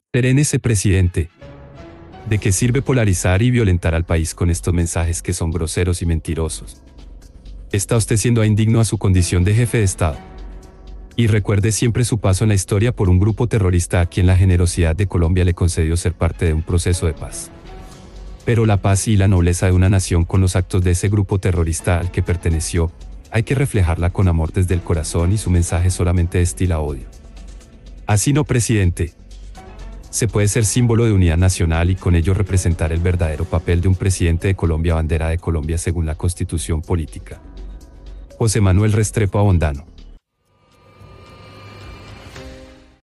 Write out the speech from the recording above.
Serénese, presidente. ¿De qué sirve polarizar y violentar al país con estos mensajes que son groseros y mentirosos? Está usted siendo indigno a su condición de jefe de Estado. Y recuerde siempre su paso en la historia por un grupo terrorista a quien la generosidad de Colombia le concedió ser parte de un proceso de paz. Pero la paz y la nobleza de una nación con los actos de ese grupo terrorista al que perteneció, hay que reflejarla con amor desde el corazón y su mensaje solamente destila odio. Así no, presidente. Se puede ser símbolo de unidad nacional y con ello representar el verdadero papel de un presidente de Colombia, bandera de Colombia según la Constitución política. José Manuel Restrepo Abondano.